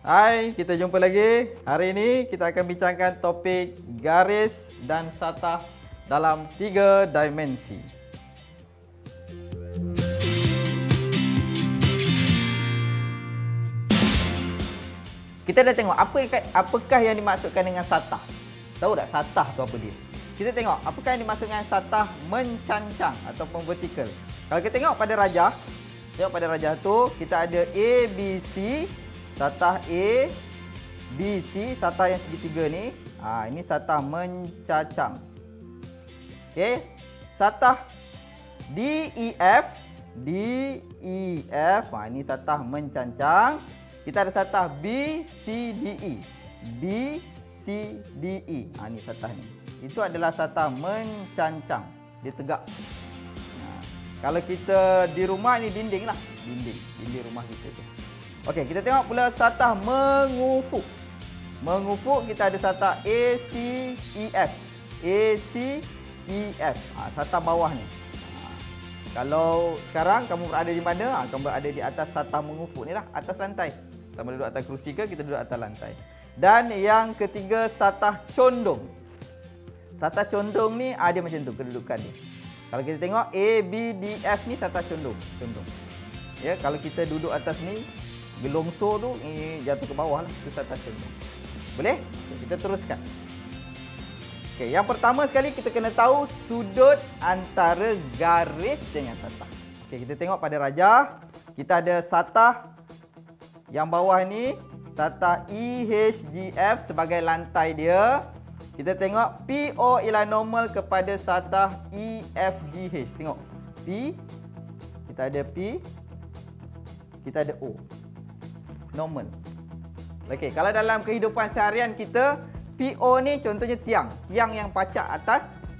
Hai, kita jumpa lagi. Hari ini kita akan bincangkan topik garis dan satah dalam 3 dimensi. Kita dah tengok apakah yang dimaksudkan dengan satah. Tahu tak satah tu apa dia? Kita tengok apakah yang dimaksudkan dengan satah mencancang ataupun vertikal. Kalau kita tengok pada rajah, tu kita ada A, B, C, satah A, B, C, satah yang segitiga ni. Ini satah mencacang. Okey. Satah D, E, F, ini satah mencancang. Kita ada satah B, C, D, E. B, C, D, E. Ini satah ni. Itu adalah satah mencancang. Dia tegak. Kalau kita di rumah ni dinding lah. Dinding rumah kita tu. Okey, kita tengok pula satah mengufuk. Mengufuk kita ada satah A, C, E, F. A, C, E, F. Satah bawah ni. Kalau sekarang kamu berada di mana? Kamu berada di atas satah mengufuk ni lah. Atas lantai. Sama duduk atas kerusi ke, kita duduk atas lantai. Dan yang ketiga, satah condong. Satah condong ni dia macam tu kedudukan dia. Kalau kita tengok A, B, D, F ni satah condong. Ya, kalau kita duduk atas ni, gelongsor tu jatuh ke bawah lah. Itu satah condong. Boleh? Kita teruskan. Okey, yang pertama sekali kita kena tahu sudut antara garis dengan satah. Okey, kita tengok pada rajah, kita ada satah yang bawah ni, satah EHGF sebagai lantai dia. Kita tengok PO ialah normal kepada satah EFGH. Tengok P, kita ada P, kita ada O. Normal. Okey, kalau dalam kehidupan seharian kita, PO ni contohnya tiang yang pacak atas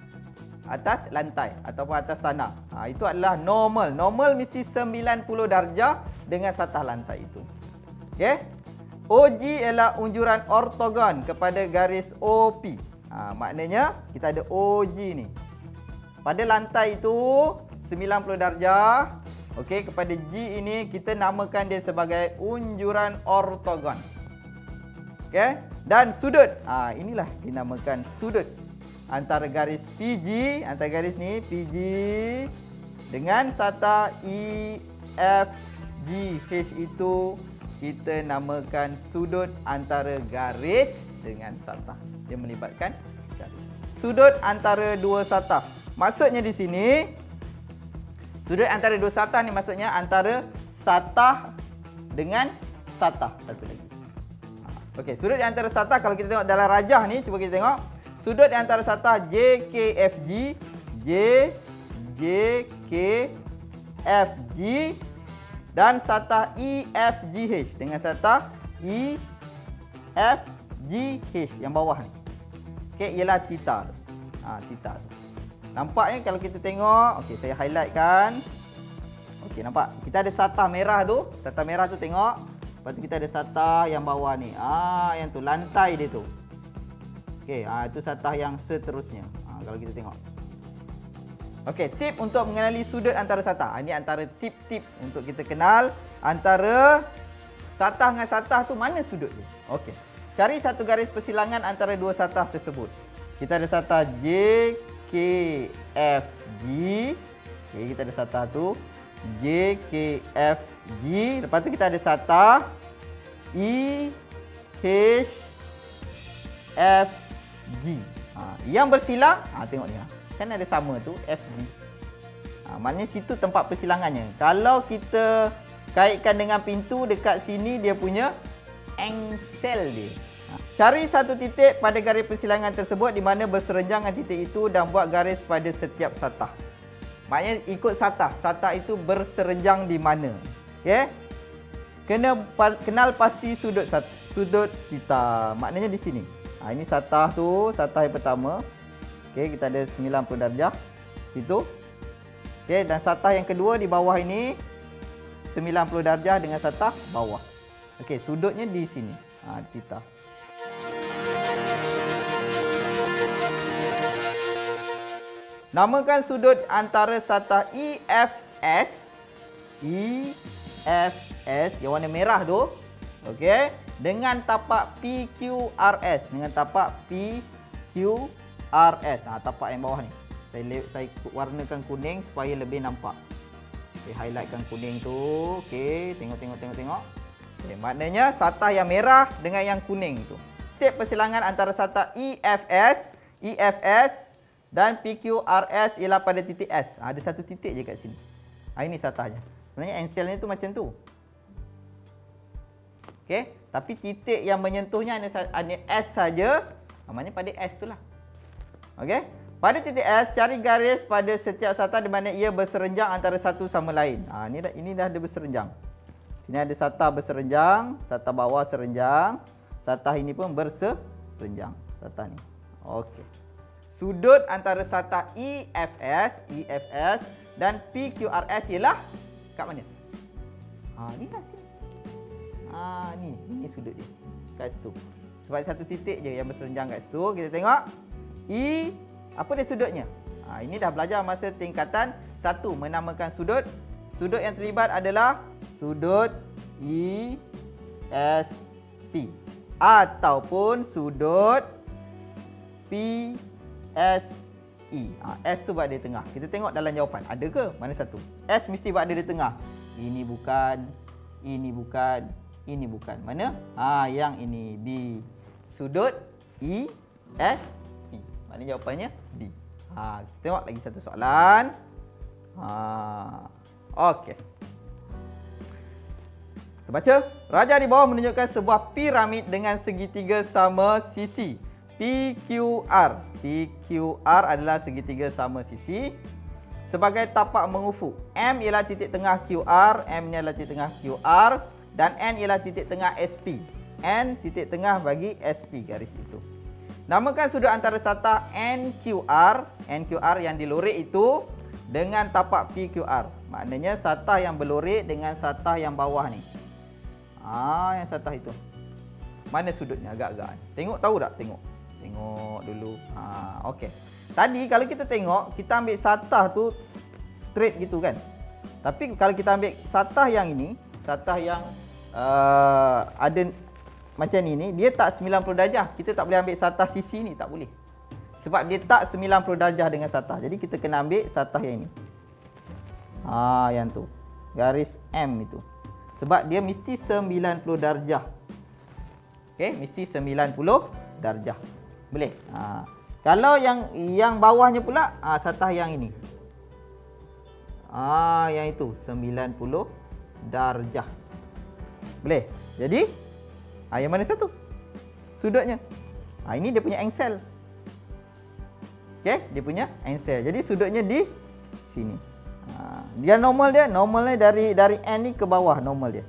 lantai ataupun atas tanah. Itu adalah normal. Normal mesti 90 darjah dengan satah lantai itu. Okey. OG ialah unjuran ortogon kepada garis OP. Maknanya kita ada OG ni. Pada lantai itu 90 darjah. Okey, kepada G ini kita namakan dia sebagai unjuran ortogon. Okey, dan sudut. Inilah dinamakan sudut antara garis PG, antara garis ni PG dengan satah EFGH itu kita namakan sudut antara garis dengan satah. Dia melibatkan garis. Sudut antara dua satah. Maksudnya di sini, sudut antara dua satah ni maksudnya antara satah dengan satah. Satu lagi. Okey, sudut di antara satah kalau kita tengok dalam rajah ni, cuba kita tengok. Sudut di antara satah JKFG, JKFG dan satah EFGH dengan satah EFGH yang bawah ni. Okey, ialah theta. Theta. Nampaknya kalau kita tengok, okey saya highlightkan. Okey, nampak? Kita ada satah merah tu. Satah merah tu tengok. Lepas tu kita ada satah yang bawah ni. Yang tu lantai dia tu. Okey, itu satah yang seterusnya. Kalau kita tengok. Okey, tip untuk mengenali sudut antara satah. Ini antara tip-tip untuk kita kenal antara satah dengan satah tu mana sudut dia. Okey. Cari satu garis persilangan antara dua satah tersebut. Kita ada satah JKFG. Okey, kita ada satah tu JKFG. Lepas tu kita ada satah EHFG. Yang bersilang, tengok ni. Kan ada sama tu FG. Maknanya situ tempat persilangannya. Kalau kita kaitkan dengan pintu, dekat sini dia punya engsel dia. Cari satu titik pada garis persilangan tersebut di mana berserenjangan titik itu dan buat garis pada setiap satah. Maknanya ikut satah. Satah itu berserenjang di mana. Okey. Kenal pasti sudut theta. Maknanya di sini. Ini satah tu, satah yang pertama. Okey, kita ada 90 darjah situ. Okey, dan satah yang kedua di bawah ini 90 darjah dengan satah bawah. Okey, sudutnya di sini. Theta. Namakan sudut antara satah EFS yang warna merah tu Okey, dengan tapak PQRS, dengan tapak PQRS. Tapak yang bawah ni. Saya warnakan kuning supaya lebih nampak. Okey, highlightkan kuning tu. Okey, tengok. Okey, maknanya satah yang merah dengan yang kuning tu. Titik persilangan antara satah EFS dan PQRS ialah pada titik S. Ada satu titik je kat sini. Ini satahnya. Sebenarnya anselnya tu macam tu. Okey, tapi titik yang menyentuhnya hanya S saja. Maknanya pada S tu lah. Okey, pada titik S cari garis pada setiap satah di mana ia berserenjang antara satu sama lain. Ini dah ada berserenjang. Sini ada satah berserenjang, satah bawah serenjang, satah ini pun berserenjang. Satah ni. Okey. Sudut antara satah EFS dan PQRS ialah kat mana? Ni kat sini. Ini sudut dia. Kat situ. Sebab satu titik je yang berserenjang kat situ. Kita tengok. Apa dia sudutnya? Ini dah belajar masa tingkatan 1 menamakan sudut. Sudut yang terlibat adalah sudut ESP ataupun sudut PSE. S tu berada di tengah. Kita tengok dalam jawapan. Ada ke? Mana satu? S mesti berada di tengah. Ini bukan. Ini bukan. Ini bukan. Mana? Yang ini. B. Sudut ESP. Maknanya jawapannya B. Tengok lagi satu soalan. Okey. Kita baca. Raja di bawah menunjukkan sebuah piramid dengan segitiga sama sisi. PQR. PQR adalah segitiga sama sisi. Sebagai tapak mengufuk. M ialah titik tengah QR. M ni adalah titik tengah QR. Dan N ialah titik tengah SP. N titik tengah bagi SP garis itu. Namakan sudut antara satah NQR. NQR yang dilorek itu dengan tapak PQR. Maknanya satah yang berlorek dengan satah yang bawah ni. Yang satah itu. Mana sudutnya agak-agak. Tengok, tahu tak? Tengok. Tengok dulu. Okey. Tadi kalau kita tengok, kita ambil satah tu straight gitu kan. Tapi kalau kita ambil satah yang ini, satah yang ada macam ni, dia tak 90 darjah. Kita tak boleh ambil satah sisi ni, tak boleh. Sebab dia tak 90 darjah dengan satah. Jadi kita kena ambil satah yang ini. Yang tu. Garis M itu. Sebab dia mesti 90 darjah. Okey, mesti 90 darjah. Boleh? Kalau yang bawahnya pula, satah yang ini. Yang itu 90 darjah. Boleh? Jadi, yang mana satu? Sudutnya. Ini dia punya angsel. Okey, dia punya angsel. Jadi sudutnya di sini. Dia normalnya dari N ni ke bawah normal dia.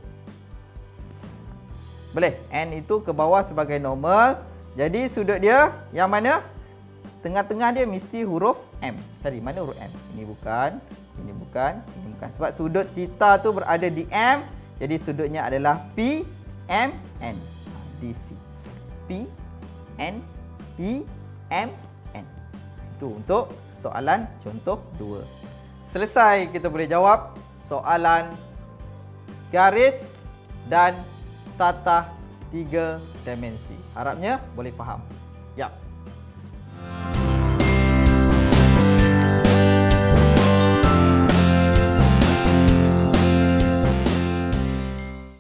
Boleh? N itu ke bawah sebagai normal. Jadi sudut dia yang mana? Tengah-tengah dia mesti huruf M. Tadi mana huruf M? Ini bukan, ini bukan, ini bukan. Sebab sudut theta tu berada di M. Jadi sudutnya adalah P M N. DC. P N P M N. Itu untuk soalan contoh 2. Selesai kita boleh jawab soalan garis dan satah 3 dimensi. Harapnya boleh faham. Ya.